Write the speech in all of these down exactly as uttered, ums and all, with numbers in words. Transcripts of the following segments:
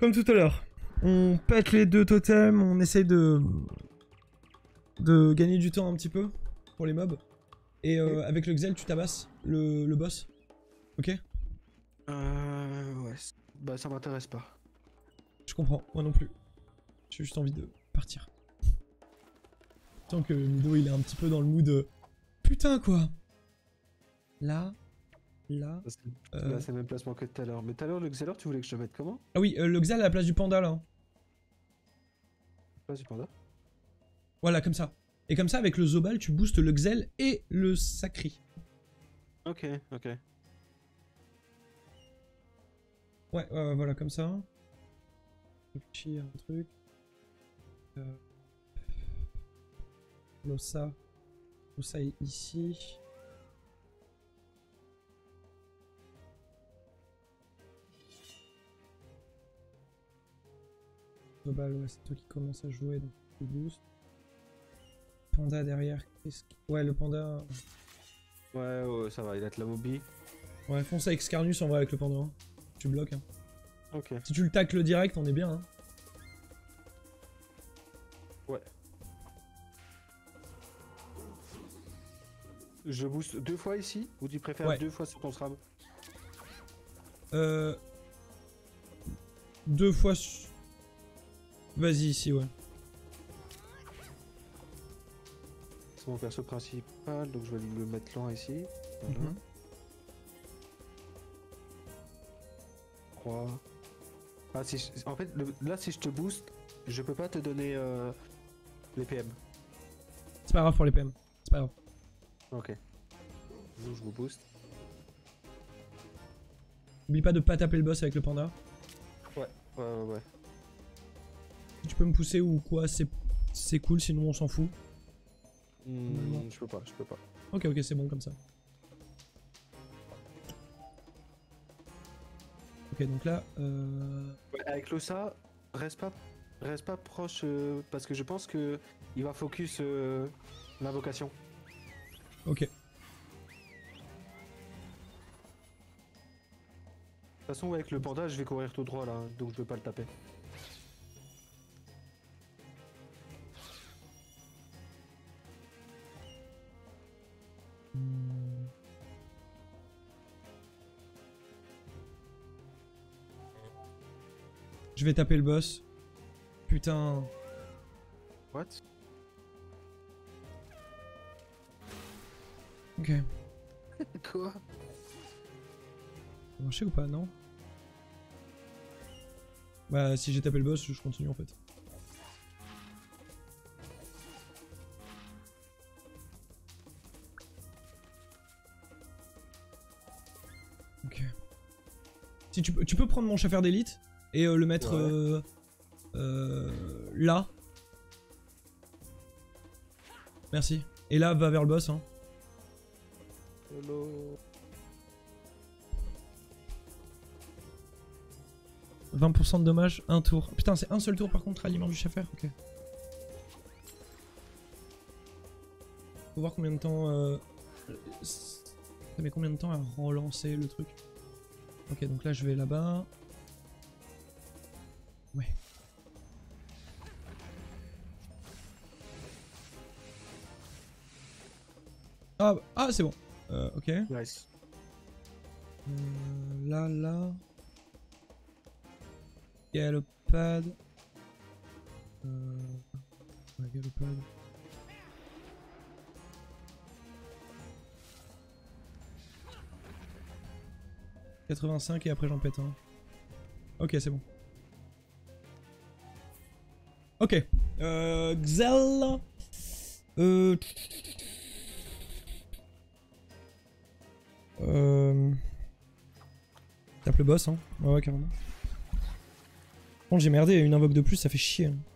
Comme tout à l'heure. On pète les deux totems, on essaye de... de gagner du temps un petit peu pour les mobs. Et euh, avec le Xel, tu tabasses le, le boss. Ok? Euh... Ouais. Bah ça m'intéresse pas. Je comprends, moi non plus. J'ai juste envie de partir. Tant que Mido il est un petit peu dans le mood... Euh... Putain quoi! Là... Là... Là euh... c'est le même placement que tout à l'heure. Mais tout à l'heure le Xelor tu voulais que je le mette comment? Ah oui, euh, le Xel à la place du panda là. Place du panda. Voilà, comme ça. Et comme ça, avec le Zobal, tu boostes le Xel et le Sacri. Ok, ok. Ouais, ouais, ouais, voilà, comme ça. Réfléchir un truc. Euh... Losa. Losa est ici. Zobal, ouais, c'est toi qui commence à jouer, donc tu boostes. Panda derrière, qu'est-ce que... Ouais, le panda... Ouais, ouais, ça va, il a de la mobi. Ouais, fonce avec Scarnus en vrai avec le panda. Hein. Tu bloques. Hein. Ok. Si tu le tacles direct, on est bien. Hein. Ouais. Je booste deux fois ici, ou tu préfères ouais. deux fois sur ton SRAM? Euh... Deux fois... Su... Vas-y, ici, ouais. C'est mon perso principal, donc je vais le mettre lent ici. Voilà. Mm-hmm. trois. Ah, si je... En fait, le... là, si je te booste, je peux pas te donner euh... les P M. C'est pas grave pour les P M. C'est pas grave. Ok. Donc, je vous booste. N'oublie pas de pas taper le boss avec le panda. Ouais, ouais, ouais, ouais. Si tu peux me pousser ou quoi, c'est cool, sinon on s'en fout. Mmh, je peux pas, je peux pas. Ok, ok, c'est bon comme ça. Ok, donc là... Euh... Ouais, avec l'Ossa, reste pas, reste pas proche, euh, parce que je pense que il va focus euh, l'invocation. Ok. De toute façon, avec le panda, je vais courir tout droit là, donc je vais pas le taper. Je vais taper le boss. Putain. What? Ok. Quoi? Ça a marché ou pas, non? Bah, si j'ai tapé le boss, je continue en fait. Ok. Si tu, tu peux prendre mon chauffeur d'élite et euh, le mettre ouais. euh, euh, là. Merci. Et là, va vers le boss. Hein. Hello. vingt pour cent de dommages, un tour. Putain, c'est un seul tour par contre, aliment du chauffeur. Ok. Faut voir combien de temps... Euh... Ça met combien de temps à relancer le truc. Ok, donc là je vais là-bas. Ouais. Ah, ah c'est bon. Euh, ok. Nice. Euh, là, là. Galopade. Euh... Ouais, galopade. quatre-vingt-cinq et après j'en pète un. Ok, c'est bon. Ok. Euh, Xel. Euh... Euh... Tape le boss, hein. Ouais, ouais, carrément. Bon, j'ai merdé, une invoque de plus, ça fait chier. Hein.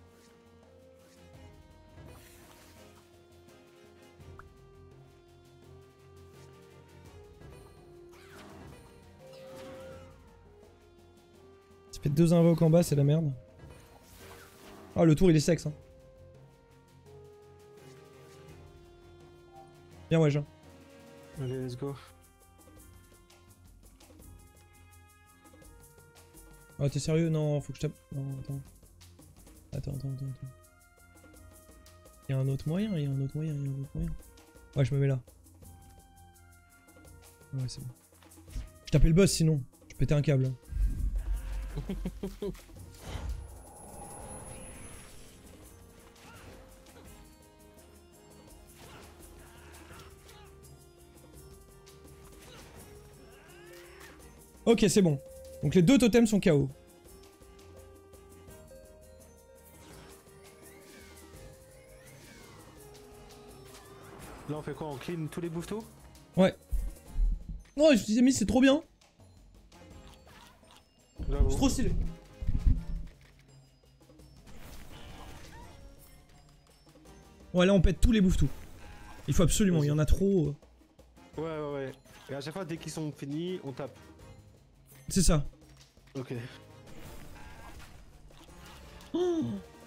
Ça fait deux invoques en bas, c'est la merde. Ah, le tour il est sexe. Hein. Bien, ouais, Jean. Allez, let's go. Oh, t'es sérieux? Non, faut que je tape. Non, attends. Attends, attends, attends. attends. Il y a un autre moyen, il y a un autre moyen, il y a un autre moyen. Ouais, je me mets là. Ouais, c'est bon. Je tapais le boss sinon. Je pétais un câble. Hein. Ok, c'est bon. Donc les deux totems sont K O. Là, on fait quoi? On clean tous les bouffetos? Ouais. Oh, je disais, mais c'est trop bien. C'est trop stylé. Ouais, là on pète tous les bouffetous. Il faut absolument, il y en a trop. Ouais, ouais, ouais. Et à chaque fois, dès qu'ils sont finis, on tape. C'est ça. Ok. Oh,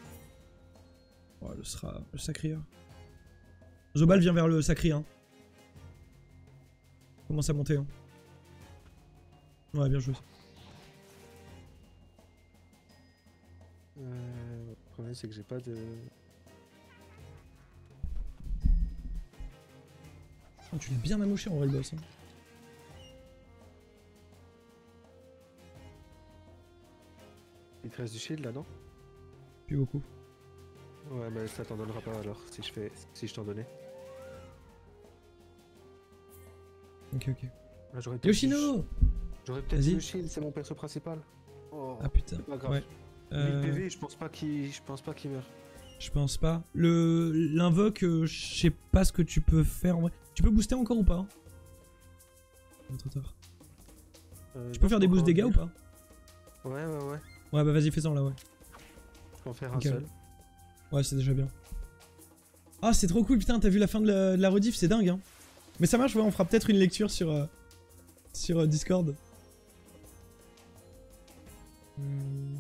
oh le sera le sacré. Zobal vient vers le sacré. Hein. Commence à monter. Hein. Ouais, bien joué. Euh, le problème, c'est que j'ai pas de. Oh, tu l'as bien amouché en vrai le boss. Hein. Il te reste du shield là, non? Plus beaucoup. Ouais, mais ça t'en donnera pas alors si je fais, si je t'en donnais. Ok, ok. Ah, j'aurais Yoshino! J'aurais peut-être le shield, c'est mon perso principal. Oh, ah putain. c'est pas grave. Ouais. Euh... mille P V, je pense pas qu'il, je pense pas qu'il meurt. Je pense pas. Le l'invoque, euh, je sais pas ce que tu peux faire en vrai. Tu peux booster encore ou pas? Oh, trop tard. Euh, tu peux faire des boosts dégâts ou pas? Ouais, ouais, ouais. Ouais, bah vas-y, fais-en là, ouais. Je peux en faire okay. un seul. Ouais, c'est déjà bien. Ah, c'est trop cool, putain, t'as vu la fin de la, de la rediff, c'est dingue, hein. Mais ça marche, ouais, on fera peut-être une lecture sur, euh, sur euh, Discord. Hum...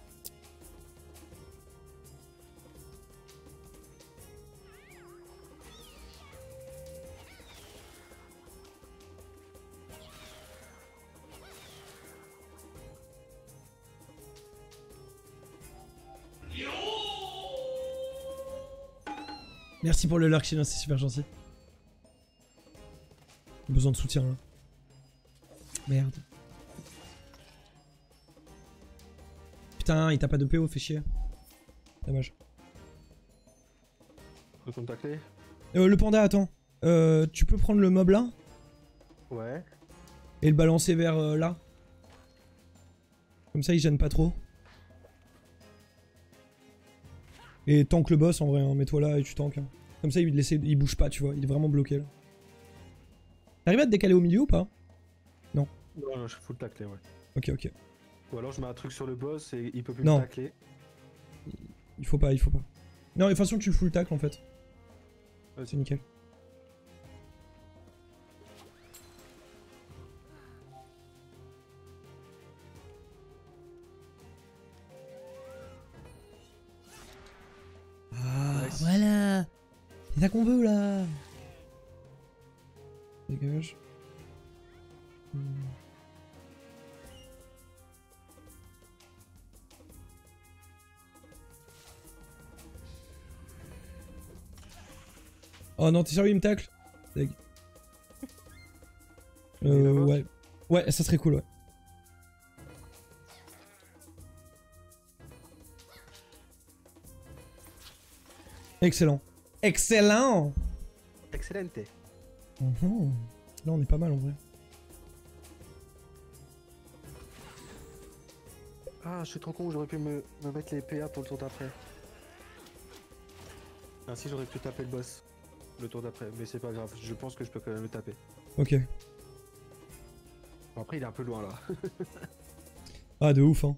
Merci pour le lurk, Chino, c'est super gentil. J'ai besoin de soutien là. Merde. Putain, il t'a pas de P O, fait chier. Dommage. Recontacter. Euh, le panda, attends. Euh, tu peux prendre le mob là? Ouais. Et le balancer vers euh, là. Comme ça, il gêne pas trop. Et tank le boss en vrai, hein. Mets-toi là et tu tank. Hein. Comme ça, il, laisse, il bouge pas, tu vois. Il est vraiment bloqué là. T'arrives à te décaler au milieu ou pas? Non. Non, non, je suis full taclé, ouais. Ok, ok. Ou alors je mets un truc sur le boss et il peut plus non. me tacler. Il faut pas, il faut pas. Non, de toute façon, tu full tacle en fait. C'est nickel. Ah, nice. Voilà. C'est ça qu'on veut là. Dégage. Hmm. Oh non, t'es sérieux, il me tacle? Dég. Euh, ouais. Ouais, ça serait cool, ouais. Excellent. Excellent. Excellente. Mmh. Là, on est pas mal en vrai. Ah, je suis trop con, j'aurais pu me, me mettre les P A pour le tour d'après. Ainsi, j'aurais pu taper le boss le tour d'après, mais c'est pas grave, je pense que je peux quand même le taper. Ok. Bon, après, il est un peu loin là. Ah, de ouf, hein.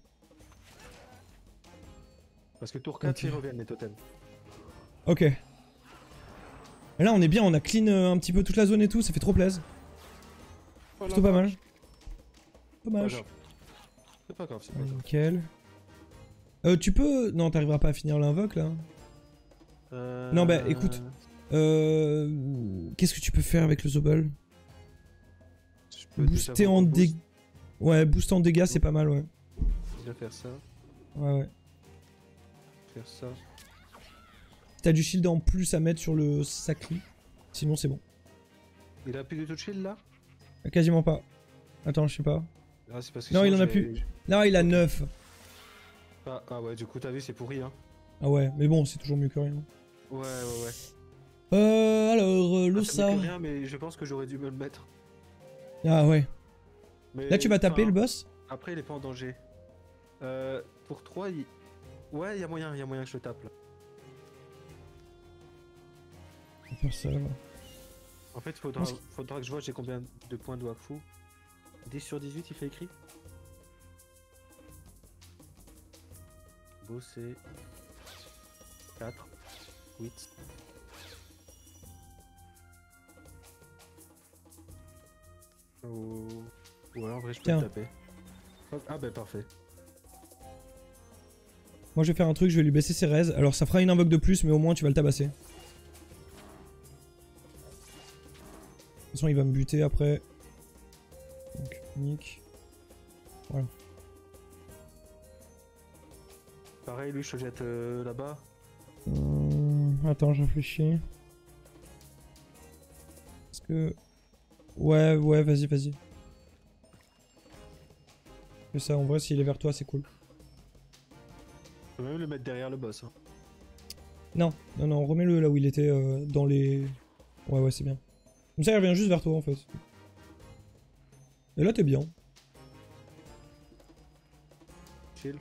Parce que tour quatre, okay. ils reviennent les totems. Ok. Et là, on est bien, on a clean euh, un petit peu toute la zone et tout, ça fait trop plaisir. Oh, plutôt pas mal. Dommage. C'est pas grave, c'est pas grave. Nickel. Euh, tu peux... Non, t'arriveras pas à finir l'invoque, là. Euh... Non, bah, écoute. Euh... Qu'est-ce que tu peux faire avec le Zobel? Booster en dégâts. Ouais, booster en dégâts, c'est pas mal, ouais. déjà faire ça. Ouais, ouais. Faire ça. T'as du shield en plus à mettre sur le sacri. Sinon, c'est bon. Il a plus du tout de shield là? Quasiment pas. Attends, je sais pas. Ah, c'est parce que Non, il sinon, en a j'ai- plus. Là, il a neuf. Ah, ah ouais, du coup, t'as vu, c'est pourri hein. Ah ouais, mais bon, c'est toujours mieux que rien. Ouais, ouais, ouais. Euh, alors, euh, le Ah, c'est mieux ça. que rien, mais je pense que j'aurais dû me le mettre. Ah ouais. Mais, Là, tu vas taper enfin, le boss? Après, il est pas en danger. Euh, pour trois, il... Ouais, il y a moyen, il y a moyen que je le tape là. On va faire ça, là. En fait, faudra, faudra que je vois j'ai combien de points de Wakfu. dix sur dix-huit, il fait écrit. Bosser. quatre. huit. Oh... Ouais, en vrai, je peux Tiens. le taper. Hop, ah, bah parfait. Moi, je vais faire un truc, je vais lui baisser ses raises. Alors, ça fera une invoque de plus, mais au moins, tu vas le tabasser. De toute façon, il va me buter après. Donc, nique. Voilà. Pareil, lui, je te jette euh, là-bas. Hum, attends, je réfléchis. Est-ce que... Ouais, ouais, vas-y, vas-y. Fais ça, en vrai, s'il est vers toi, c'est cool. Je peux même le mettre derrière le boss. Hein. Non, non, non, remets-le là où il était, euh, dans les... Ouais, ouais, c'est bien. Comme ça, il revient juste vers toi, en fait. Et là, t'es bien. Chill.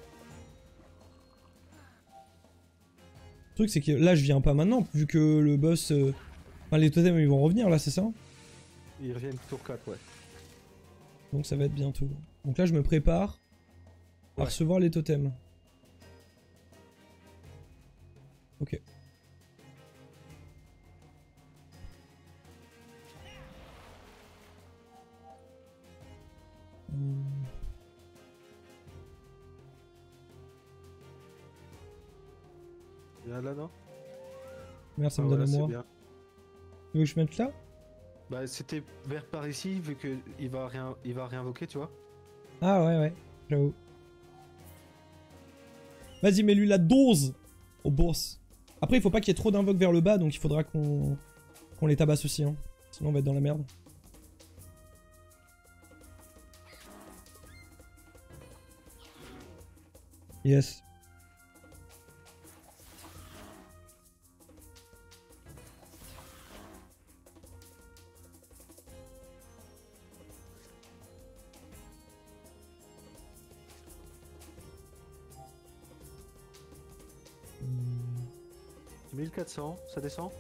Le truc, c'est que là, je viens pas maintenant, vu que le boss... euh, Enfin, les totems, ils vont revenir, là, c'est ça? Ils reviennent tour quatre, ouais. Donc ça va être bientôt. Donc là, je me prépare à Ouais. recevoir les totems. Ok. Hmm. Là, là, non? Merde, ça Ah, me voilà, donne à c'est moi. bien. Tu veux que je mette là? Bah, c'était vers par ici, vu que il va rien, il va réinvoquer, tu vois. Ah ouais, ouais, j'avoue. Vas-y, mets-lui la dose au boss. Après, il faut pas qu'il y ait trop d'invoques vers le bas, donc il faudra qu'on qu'on les tabasse aussi. Hein. Sinon, on va être dans la merde. Yes. mille quatre cents, ça descend.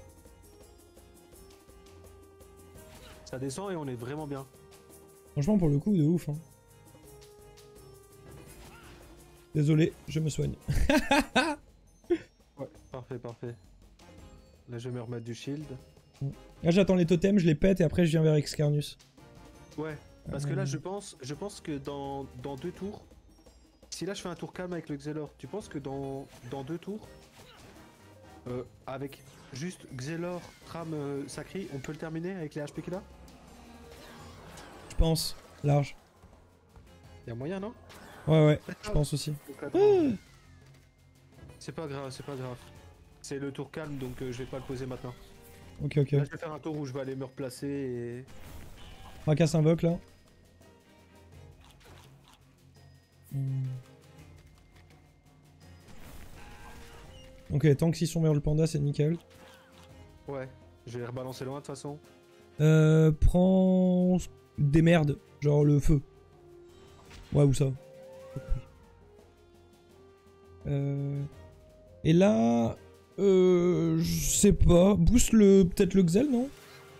Ça descend et on est vraiment bien. Franchement, pour le coup, de ouf. Hein. Désolé, je me soigne. Ouais, parfait, parfait. Là, je vais me remettre du shield. Là, j'attends les totems, je les pète et après, je viens vers Excarnus. Ouais, parce que là, je pense, je pense que dans, dans deux tours, si là je fais un tour calme avec le Xelor, tu penses que dans, dans deux tours, euh, avec juste Xelor, Tram, euh, Sacri, on peut le terminer avec les H P qu'il a? Je pense. Large. Y'a moyen, non? Ouais, ouais, je pense aussi. C'est pas grave, c'est pas grave. C'est le tour calme, donc euh, je vais pas le poser maintenant. Ok, ok. Là, je vais faire un tour où je vais aller me replacer et... Fracasse invoque là. Hmm. Ok, tant que s'ils sont vers le panda, c'est nickel. Ouais, je vais les rebalancer loin de toute façon. Euh, prends des merdes, genre le feu. Ouais, où ça? Euh... Et là... Euh... Je sais pas. Boost le... peut-être le Xel, non?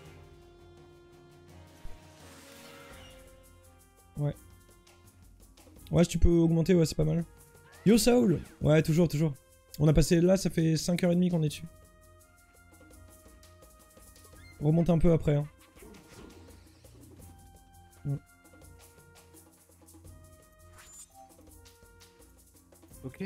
Ouais. Ouais, si tu peux augmenter, ouais, c'est pas mal. Yo, Saul! Ouais, toujours, toujours. On a passé là, ça fait cinq heures trente qu'on est dessus. Remonte un peu après, hein. Mm. Ok.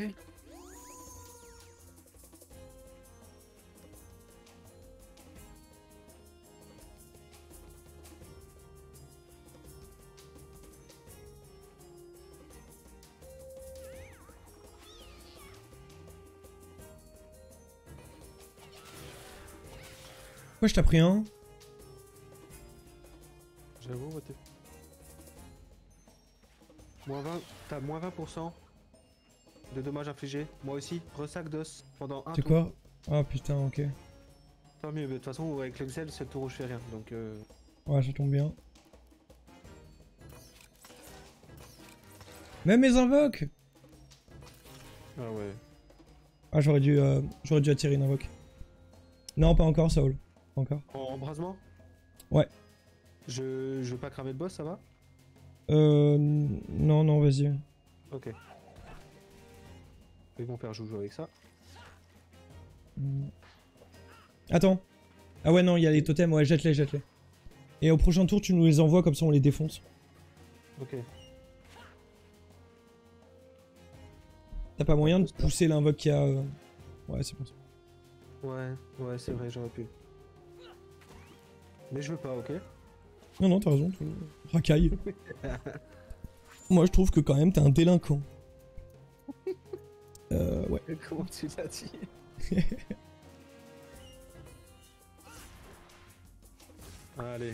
Pourquoi je t'ai pris un? J'avoue, ouais, t'es... Moins vingt, t'as moins vingt pour cent de dommages infligés. Moi aussi, ressac d'os pendant un C'est tour. quoi? Ah putain, ok. Tant mieux, mais de toute façon, avec l'Excel, c'est le tour où je fais rien. Donc, euh... Ouais, ça tombe bien. Même mes invoques! Ah ouais. Ah, j'aurais dû, euh, j'aurais dû attirer une invoque. Non, pas encore, Saul. Pas encore. En embrasement? Ouais. Je... je veux pas cramer le boss, ça va? Euh... Non, non, vas-y. Ok. Et mon père joue avec ça. Attends. Ah ouais, non, il y a les totems, ouais, jette-les, jette-les. Et au prochain tour, tu nous les envoies, comme ça on les défonce. Ok. T'as pas moyen de pousser l'invoque qui a... Euh... Ouais, c'est bon. Ouais, ouais, c'est vrai, j'aurais pu. Mais je veux pas, ok? Non, non, t'as raison, tu... racaille. Moi, je trouve que quand même, t'es un délinquant. Euh, ouais. Comment tu l'as dit? Allez.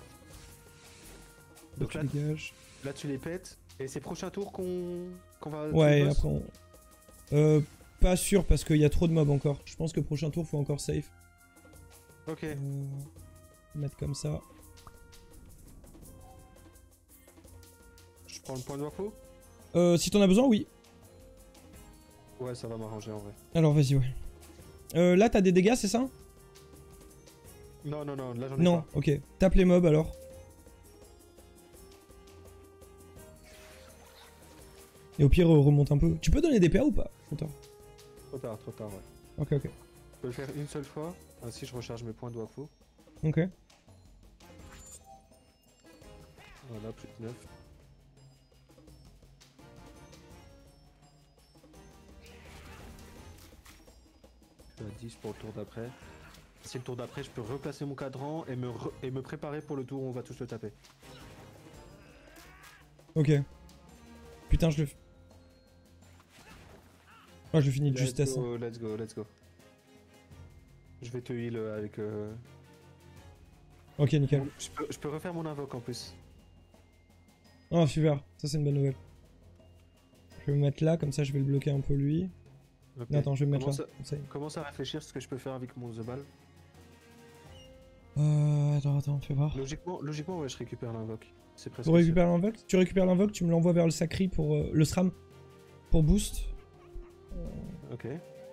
Donc là, dégage. là, tu les pètes. Et c'est prochain tour qu'on qu'on va... Ouais, et après on... Euh, pas sûr, parce qu'il y a trop de mobs encore. Je pense que prochain tour, faut encore safe. Ok. Euh, mettre comme ça. Je prends le point de Wafo? Euh, si t'en as besoin, oui. Ouais, ça va m'arranger en vrai. Alors, vas-y, ouais. Euh, là, t'as des dégâts, c'est ça? Non, non, non, là j'en ai Non, pas. ok. Tape les mobs, alors. Et au pire, euh, remonte un peu. Tu peux donner des P A ou pas? Trop tard. Trop tard, trop tard, ouais. Ok, ok. Je peux le faire une seule fois, ainsi je recharge mes points de Wafo. Ok. Voilà, plus de neuf. Je suis à dix pour le tour d'après. Si le tour d'après, je peux replacer mon cadran et me, re et me préparer pour le tour où on va tous le taper. Ok. Putain, je le... Oh, je le finis de Let's justesse. go, let's go, let's go. Je vais te heal avec... Euh... Ok, nickel. Je peux, je peux refaire mon invoque en plus. Oh, super. Ça, c'est une bonne nouvelle. Je vais me mettre là, comme ça, je vais le bloquer un peu, lui. Okay. Non, attends, je vais me mettre commence là. À, comme ça. commence à réfléchir ce que je peux faire avec mon The Ball. Euh... Attends, attends, fais voir. Logiquement, logiquement ouais, je récupère l'invoque. C'est presque Tu récupères l'invoque? Tu récupères l'invoque, tu me l'envoies vers le sacri pour... Euh, le SRAM. Pour boost. Ok.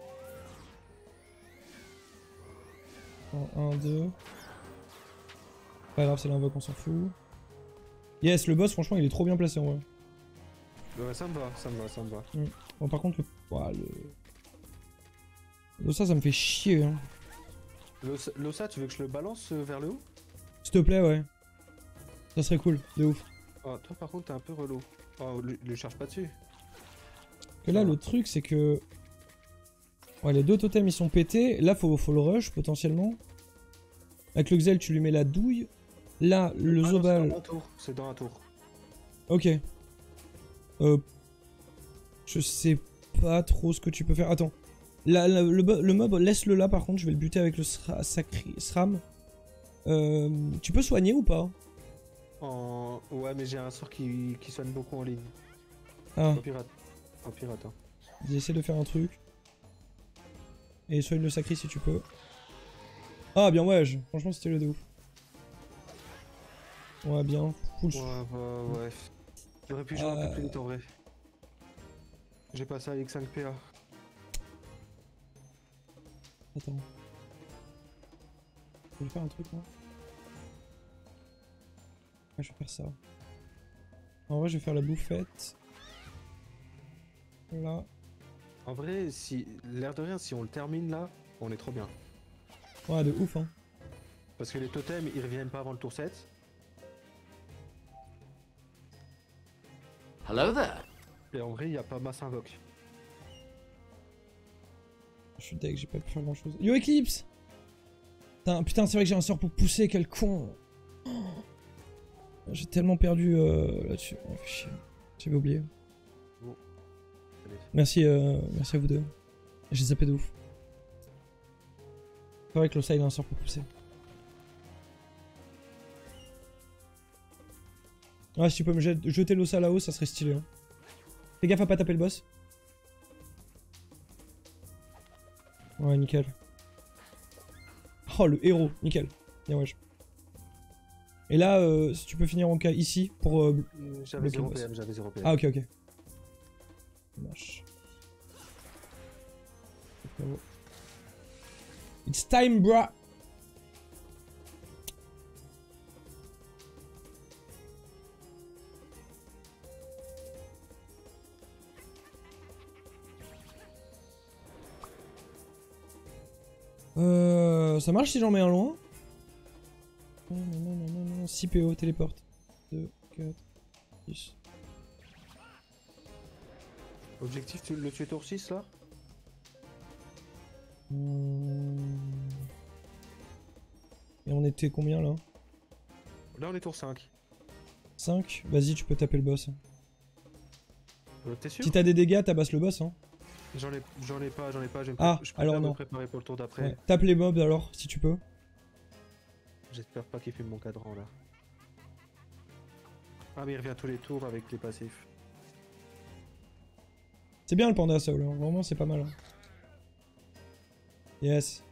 un, deux. Pas grave, c'est l'invoque, on s'en fout. Yes, le boss, franchement, il est trop bien placé en vrai. Ouais, ça me va, ça me va, ça me va. Mm. Bon, par contre, le... Ouah, le... L'ossa, ça me fait chier. Hein. L'ossa, tu veux que je le balance vers le haut? S'il te plaît, ouais. Ça serait cool, de ouf. Oh, toi, par contre, t'es un peu relou. Oh, le, le charge pas dessus. Que là, le truc, c'est que... Ouais, les deux totems, ils sont pétés. Là, faut, faut le rush, potentiellement. Avec le Xel, tu lui mets la douille. Là, le ah Zobal... C'est dans un tour, c'est dans un tour. Ok. Euh... Je sais pas trop ce que tu peux faire. Attends. Là, là, le, le mob, laisse-le là, par contre. Je vais le buter avec le sra sacri SRAM. Euh... Tu peux soigner ou pas? En... Ouais, mais j'ai un sort qui, qui soigne beaucoup en ligne. Ah. En pirate. En pirate, hein. Essaie de faire un truc. Et soigne le sacri si tu peux. Ah, bien, ouais. Je... Franchement, c'était le de ouf. Ouais, bien. Full. Ouais, bah, ouais. J'aurais pu jouer euh... un peu plus vite en vrai. J'ai passé avec cinq P A. Attends. Je vais faire un truc, moi. Ouais, je vais faire ça. En vrai, je vais faire la bouffette. Là. En vrai, si l'air de rien, si on le termine là, on est trop bien. Ouais, de ouf, hein. Parce que les totems, ils reviennent pas avant le tour sept. Hello there. Et en vrai, il n'y a pas masse invoque. Je suis deg, j'ai pas pu faire grand chose. Yo, Eclipse! Putain, putain c'est vrai que j'ai un sort pour pousser, quel con! Oh, j'ai tellement perdu euh, là-dessus. Oh, fait chier. J'avais oublié. Bon. Allez. Merci, euh, merci à vous deux. J'ai zappé de ouf. C'est vrai que l'Ossa il a un sort pour pousser. Ah, si tu peux me jet- jeter l'ossa là-haut, ça serait stylé. Hein. Fais gaffe à pas taper le boss. Ouais, nickel. Oh, le héros, nickel. Bien, wesh. Et là, euh, si tu peux finir en cas ici pour. Euh, j'avais zéro P M, j'avais zéro P M. Ah, ok, ok. Ça marche. It's time, bruh! Euh, ça marche si j'en mets un loin? Non, non, non, non, non, non. six P O, téléporte. deux, quatre, six. Objectif, tu le tuer tour six là? Hum... Et on était combien là? Là on est tour cinq. cinq? Vas-y, tu peux taper le boss. Euh, T'es sûr? Si t'as des dégâts, tabasses le boss. Hein. J'en ai, j'en ai pas, j'en ai pas. Je, Ah, je peux alors me non. préparer pour le tour d'après. Ouais. Tape les mobs alors, si tu peux. J'espère pas qu'il fume mon cadran là. Ah mais il revient tous les tours avec les passifs. C'est bien le panda Saul, hein. Vraiment c'est pas mal. Hein. Yes.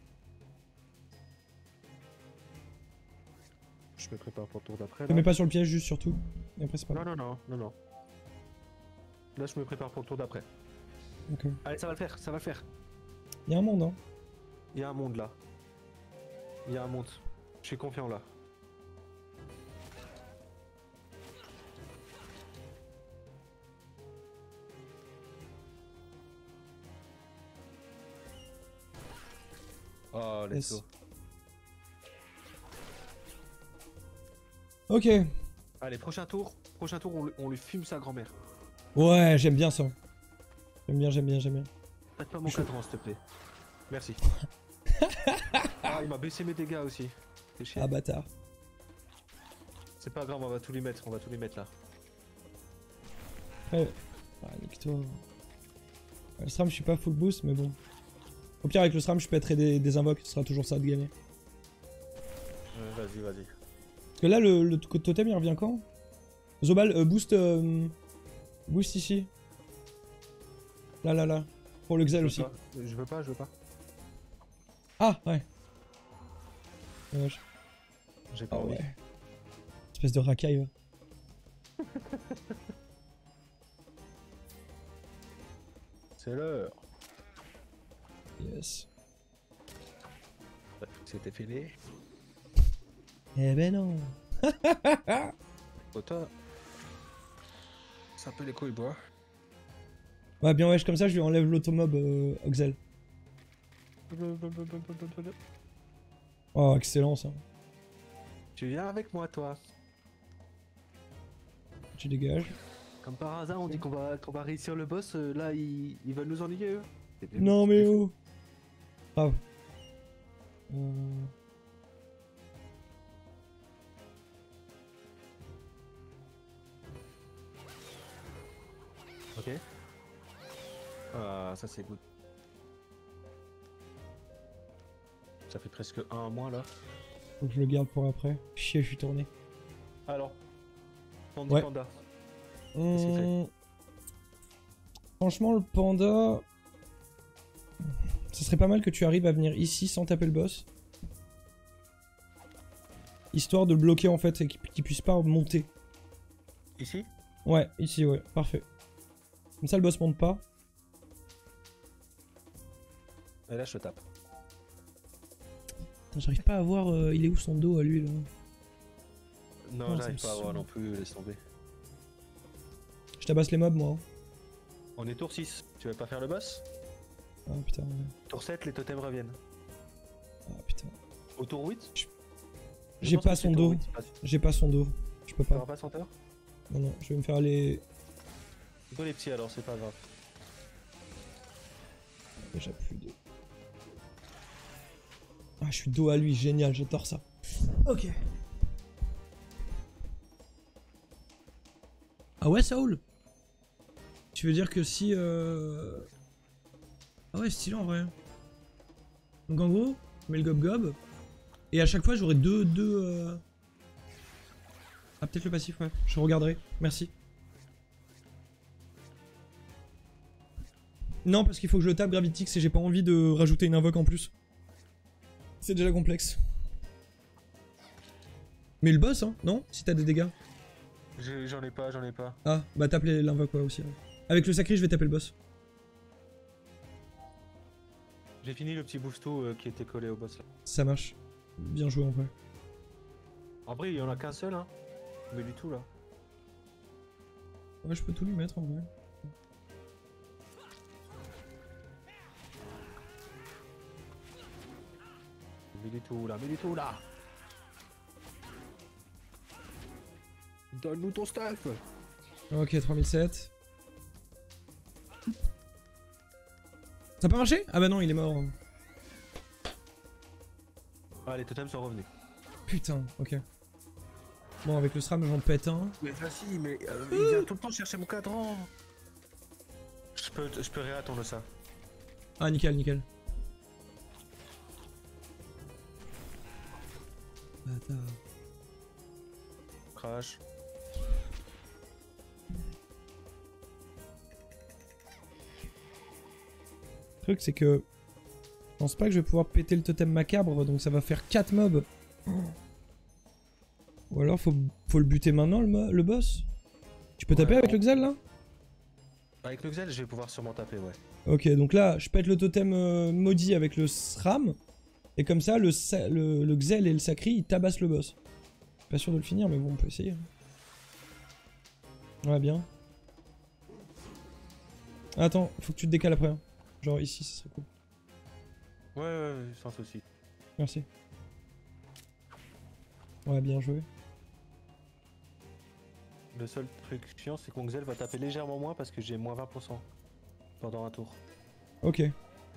Je me prépare pour le tour d'après. Ne mets pas sur le piège juste surtout. Et après c'est pas Non, mal. non, non, non, non. Là je me prépare pour le tour d'après. Ok. Allez, ça va le faire, ça va le faire. Il y a un monde hein. Il y a un monde là. Il y a un monde. Je suis confiant là. Oh, let's Yes. go. Ok. Allez, prochain tour. Prochain tour, on, on lui fume sa grand-mère. Ouais, j'aime bien ça. J'aime bien, j'aime bien, j'aime bien. Faites pas mon Je- cadran, s'il te plaît. Merci. Ah, il m'a baissé mes dégâts aussi. C'est chiant. Ah bâtard. C'est pas grave, on va tout lui mettre, on va tout lui mettre là. Après, ah, nique-toi. Ouais, le SRAM, je suis pas full boost, mais bon. Au pire, avec le SRAM, je pèterai des, des invoques, ce sera toujours ça de gagner. Euh, vas-y, vas-y. Parce que là, le, le totem, il revient quand? Zobal, euh, boost. Euh, boost ici. Là, là, là. Pour le Xel Je aussi. veux pas, je veux pas, je veux pas. Ah, ouais. Dommage. J'ai pas Ah envie. ouais. Espèce de racaille, va. C'est l'heure. Yes. C'était fini. Eh ben non. Toi, ça peut les couilles, bois. Ouais, bien wesh, comme ça, je lui enlève l'automob euh, Oxel. Oh, excellent ça. Tu viens avec moi, toi. Tu dégages. Comme par hasard, on dit qu'on va, qu'on va réussir le boss. euh, là, ils, ils veulent nous ennuyer, eux. C'est- Non, mais c'est fou. oh. Grave. Euh... Ok. Ah, ça c'est good. Ça fait presque un en moins là. Faut que je le garde pour après. Chier, je suis tourné. Alors, Panda Ouais. Panda. Hum, qu'il fait Franchement, le panda... Ce serait pas mal que tu arrives à venir ici sans taper le boss. Histoire de le bloquer en fait et qu'il qu'il puisse pas monter. Ici? Ouais, ici, ouais, parfait. Comme ça, le boss monte pas. Et là, je te tape. Putain, j'arrive pas à voir, euh, il est où son dos à lui là. Non, Non, ça j'arrive me pas à voir saoule. non plus, laisse tomber. Je tabasse les mobs moi. hein. On est tour six. Tu veux pas faire le boss? Ah putain, ouais. Tour sept, les totems reviennent. Ah putain. Au tour huit? Je J'ai pense pas que son c'est tour dos. huit, c'est pas- J'ai pas son dos. Je peux pas. T'auras pas son tour? Non, non, je vais me faire les... Plutôt les petits alors, c'est pas grave. Déjà plus de... Ah, je suis dos à lui, génial, j'adore ça. Ok. Ah ouais, Saul? Tu veux dire que si... Euh... Ah ouais, stylé en vrai. Donc en gros, je mets le gob gob. Et à chaque fois, j'aurai deux... deux euh... Ah, peut-être le passif, ouais. Je regarderai. Merci. Non, parce qu'il faut que je le tape Gravitix et j'ai pas envie de rajouter une invoque en plus. C'est déjà complexe. Mais le boss, hein, non? Si t'as des dégâts. J'en ai pas, j'en ai pas. Ah, bah tape l'invoque, ouais, aussi. Ouais. Avec le sacré, je vais taper le boss. J'ai fini le petit boosto euh, qui était collé au boss là. Ça marche. Bien joué en vrai. En vrai, il y en a qu'un seul, hein. Mais du tout là. Ouais, je peux tout lui mettre en vrai. Mais du tout là, mais du tout là. Donne-nous ton stuff. Ok, trois mille sept. Ça a pas marché? Ah bah non, il est mort. Ah, les totems sont revenus. Putain, ok. Bon, avec le SRAM, j'en pète un. Mais vas-y, mais euh, il vient tout le temps chercher mon cadran. Je peux, je peux réattendre ça. Ah, nickel, nickel. Bâtard. Crash. Le truc, c'est que je pense pas que je vais pouvoir péter le totem macabre, donc ça va faire quatre mobs. Ou alors faut, faut le buter maintenant, le, mo le boss. Tu peux Ouais, taper avec bon. le Xel là? Avec le Xel, je vais pouvoir sûrement taper, ouais. Ok, donc là, je pète le totem euh, maudit avec le SRAM. Et comme ça, le, le, le Xel et le Sacri, ils tabassent le boss. Pas sûr de le finir, mais bon, on peut essayer. Ouais, bien. Attends, faut que tu te décales après. Hein. Genre ici, ça serait cool. Ouais, ouais, ouais, sans souci. Merci. Ouais, bien joué. Le seul truc chiant, c'est qu'on Xel va taper légèrement moins parce que j'ai moins vingt pour cent pendant un tour. Ok. Et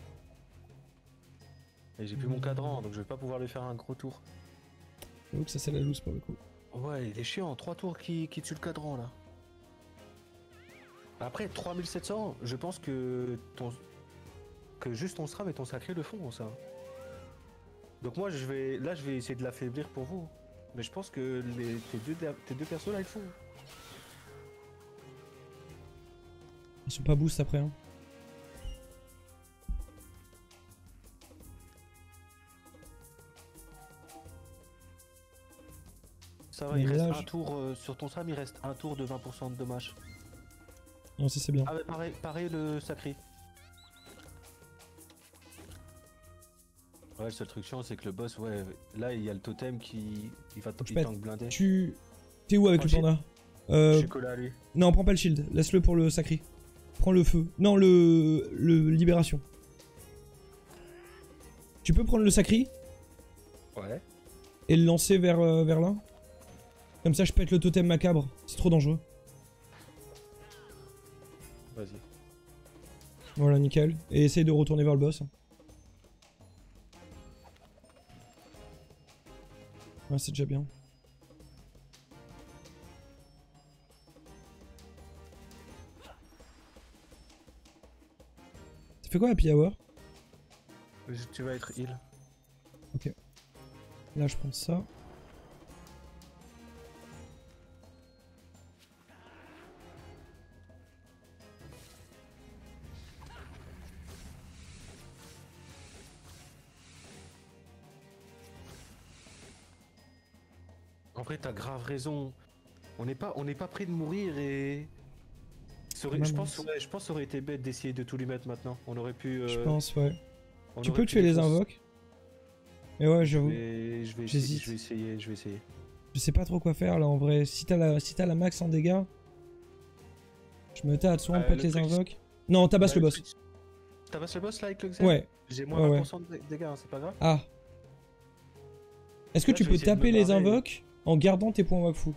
j'ai plus mon cadran, donc je vais pas pouvoir lui faire un gros tour. J'avoue que ça, c'est la loose pour le coup. Ouais, il est chiant, trois tours qui, qui tue le cadran là. Après, trois mille sept cents, je pense que ton que juste ton SRAM et ton sacré le font, ça. Donc moi, je vais là, je vais essayer de l'affaiblir pour vous. Mais je pense que les, tes, deux, tes deux persos là, ils font. Ils sont pas boost après. Hein. Ça va, Mais il reste là, un je- tour euh, sur ton SRAM, il reste un tour de vingt pour cent de dommages. Non, ça c'est bien. Ah mais pareil, pareil le sacré. Ouais, le seul truc chiant, c'est que le boss, ouais, là il y a le totem qui il va Je il pète. tank blindé. Tu... T'es où avec Prends le le panda? Je euh... suis collé à lui. Non, prends pas le shield. Laisse-le pour le Sacri. Prends le feu. Non, le... le libération. Tu peux prendre le Sacri Ouais. et le lancer vers, euh, vers là. Comme ça, je pète le totem macabre. C'est trop dangereux. Vas-y. Voilà, nickel. Et essaye de retourner vers le boss. Ouais, c'est déjà bien. Ça fait quoi Happy Hour? Tu vas être heal. Ok. Là, je prends ça. En vrai, t'as grave raison. On n'est pas, on n'est pas près de mourir et. Ça aurait- je Maman. pense, ouais, je pense, que ça aurait été bête d'essayer de tout lui mettre maintenant. On aurait pu. euh, Je pense, ouais. on Tu aurait peux pu tuer les défoncer- invoques. Mais ouais, Je j'avoue. vais, je vais essayer, J'hésite. je vais essayer, je vais essayer. Je sais pas trop quoi faire là en vrai. Si t'as la, si t'as la max en dégâts, je me tâte. Soit on Euh, pète le les truc, invoques. Non, tabasse Bah, le boss. truc- Tabasses le boss là avec le Xel? Ouais. J'ai moins Ouais, vingt ouais. pour cent de dégâts, hein, c'est pas grave. Ah. Est-ce que Là, tu je vais peux essayer de me taper les barrer. invoques en gardant tes points Wakfu?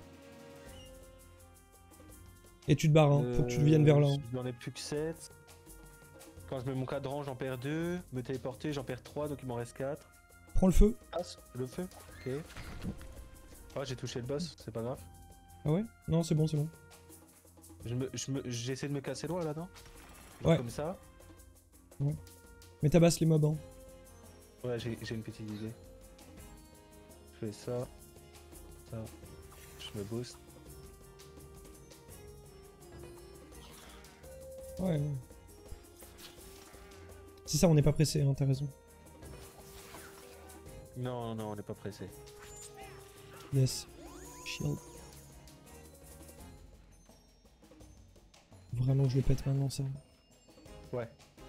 Et tu te barres, hein. Faut que tu viennes vers là. hein. J'en ai plus que sept. Quand je mets mon cadran, j'en perds deux. Me téléporter, j'en perds trois, donc il m'en reste quatre. Prends le feu. Ah, le feu. Ok. Oh, j'ai touché le boss, c'est pas grave. Ah ouais? Non, c'est bon, c'est bon. Je me, je me, j'essaie de me casser loin là, non? Ouais. Comme ça. Mais tabasse les mobs, hein. Ouais, j'ai j'ai une petite idée. Je fais ça. Ça. Je je me booste. Ouais. C'est ça, on n'est pas pressé, hein, t'as raison. Non, non, on n'est pas pressé. Yes. Shield. Vraiment que je le pète maintenant, ça. Ouais.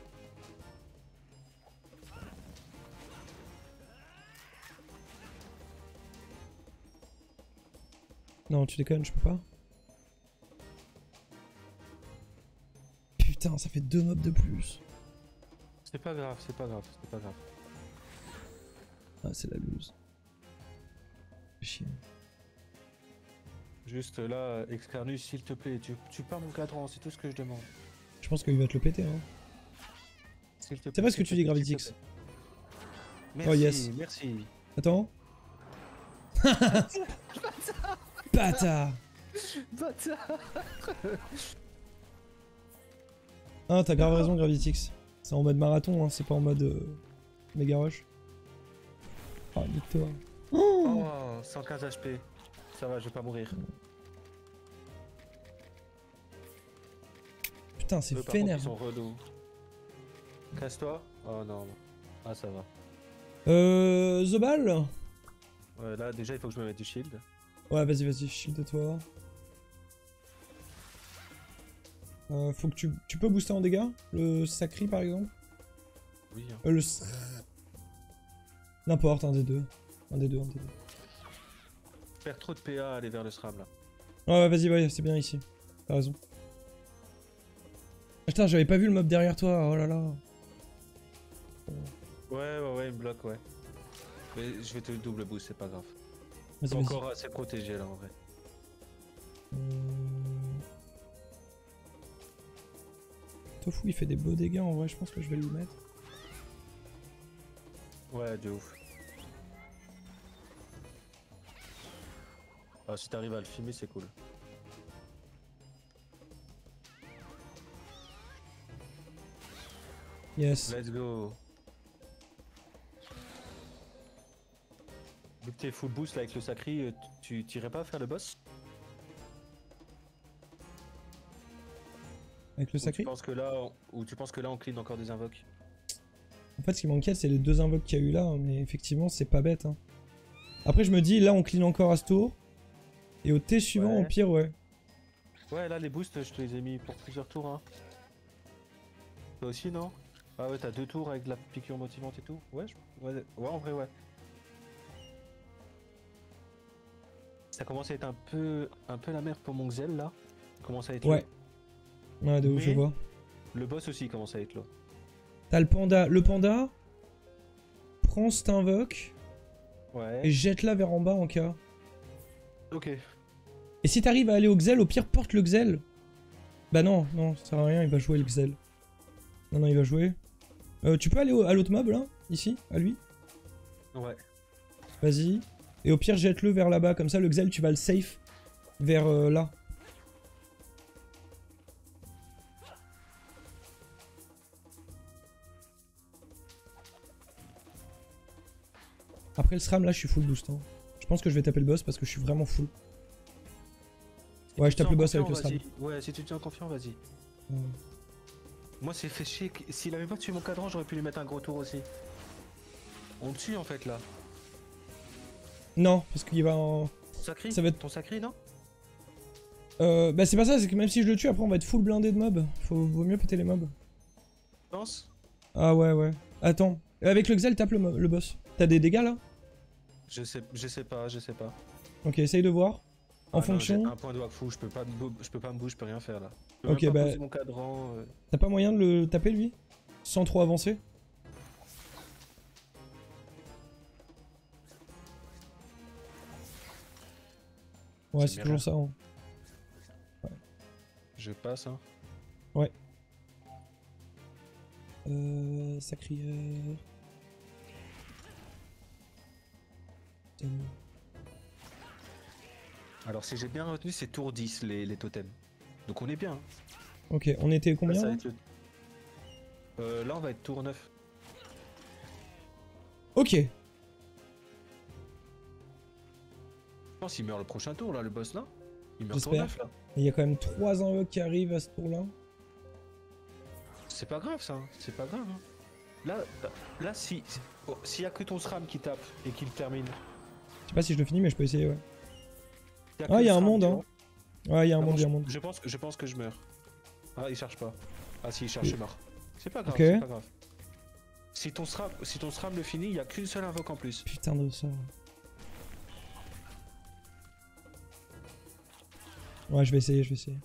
Non, tu déconnes, je peux pas. Putain, ça fait deux mobs de plus. C'est pas grave, c'est pas grave, c'est pas grave. Ah, c'est la loose. Chier. Juste là, Excarnus, s'il te plaît, tu, tu pars mon cadran, c'est tout ce que je demande. Je pense qu'il va te le péter, hein. S'il te plaît. C'est pas ce que tu dis, s'il te plaît, Gravitix. s'il te plaît. Merci, Oh, yes. merci. Attends. Bâtard. Bâtard. Ah, t'as grave raison, Gravitix. C'est en mode marathon, hein, c'est pas en mode euh, méga rush. Ah, nique-toi. Oh, Oh, cent quinze H P. Ça va, je vais pas mourir. putain, c'est Eux, par vénère. contre, ils sont relous. Casse-toi. Oh non. Ah, ça va. Euh. The Ball. Ouais, là, déjà, il faut que je me mette du shield. Ouais, vas-y, vas-y, shield-toi. Euh, faut que tu... Tu peux booster en dégâts? Le Sacri, par exemple? Oui. Hein. Euh, le... N'importe, un des deux. Un des deux, un des deux. Je perds trop de P A à aller vers le SRAM, là. Ouais, vas-y, ouais, c'est bien ici. T'as raison. Putain, j'avais pas vu le mob derrière toi, oh là là. Ouais, ouais, ouais, il me bloque, ouais. Mais je vais te double boost, c'est pas grave. Vas-y, C'est vas-y. encore assez protégé, là, en vrai. Hum... Tofu, il fait des beaux dégâts, en vrai, je pense que je vais le mettre. Ouais, de ouf. Ah, si t'arrives à le filmer, c'est cool. Yes. Let's go. Vu que t'es full boost là, avec le Sacri, euh, tu t'irais pas faire le boss? Avec le Ou Sacri? tu penses que là, on... Ou tu penses que là on clean encore des invoques? En fait, ce qui m'inquiète, c'est les deux invoques qu'il y a eu là, mais effectivement, c'est pas bête. Hein. Après, je me dis, là, on clean encore à ce tour. Et au T suivant, Ouais. au pire, ouais. Ouais, là les boosts, je te les ai mis pour plusieurs tours. Hein. Toi aussi, non? Ah ouais, t'as deux tours avec de la piqûre motivante et tout? Ouais, je... ouais, ouais, en vrai, ouais. Ça commence à être un peu, un peu la merde pour mon Xel là. Il commence à être Ouais. low. Ouais, de ouf, je Mais- vois. Le boss aussi commence à être low. T'as le panda. Le panda, prends cet invoque Ouais. et jette-la vers en bas en cas. Ok. Et si t'arrives à aller au Xel, au pire, porte le Xel. Bah non, non, ça sert à rien, il va jouer le Xel. Non, non, il va jouer. Euh, tu peux aller au- à l'autre mob là? Ici? À lui? Ouais. Vas-y. Et au pire, jette-le vers là-bas. Comme ça, le Xel, tu vas le safe vers euh, là. Après le SRAM, là, je suis full boost. Hein. Je pense que je vais taper le boss parce que je suis vraiment full. Si Ouais, tu je te tape sens le boss avec confiant, le SRAM. vas-y. Ouais, si tu te sens confiant, vas-y. Ouais. Moi, c'est fait chier. que- S'il avait pas tué mon cadran, j'aurais pu lui mettre un gros tour aussi. On le tue en fait là. Non, parce qu'il va en... Ton sacré Ça va être- Ton sacré, non? Euh, bah c'est pas ça, c'est que même si je le tue, après on va être full blindé de mobs. Faut, vaut mieux péter les mobs. Tu penses? Ah ouais, ouais. Attends. Avec le Xel, tape le, mo- le boss. T'as des dégâts là? Je sais, je sais pas, je sais pas. Ok, essaye de voir. En Ah non, fonction... j'ai un point de wakfu, je peux pas me bou- je peux pas me bouger, je peux rien faire là. Je peux Ok, même pas bah- poser mon cadran. euh. T'as pas moyen de le taper lui? Sans trop avancer? Ouais, C'est c'est bien toujours ça. Hein. Je passe, hein. Euh... Sacrieur... Totem. Alors, si j'ai bien retenu, c'est tour dix les, les totems. Donc, on est bien. hein. Ok, on était Là, combien ça va là être le- Euh, là, on va être tour neuf. Ok. pense qu'il meurt le prochain tour là, le boss là. Il meurt tour J'espère. neuf là. Il y a quand même trois invoques qui arrivent à ce tour-là. C'est pas grave ça, c'est pas grave. Hein. Là, là, si oh, s'il y a que ton SRAM qui tape et qui le termine. Je sais pas si je le finis, mais je peux essayer, ouais. Y Ah, il y a un SRAM, monde, tu hein. vois. Ouais, il y a un Ah, monde, il y a un je, monde. je pense, je pense que je meurs. Ah, il cherche pas. Ah si, il cherche, c'est mort. C'est pas grave, Ok. c'est pas grave. Si ton SRAM, si ton SRAM le finit, il y a qu'une seule invoque en plus. Putain de ça. Ouais, je vais essayer, je vais essayer.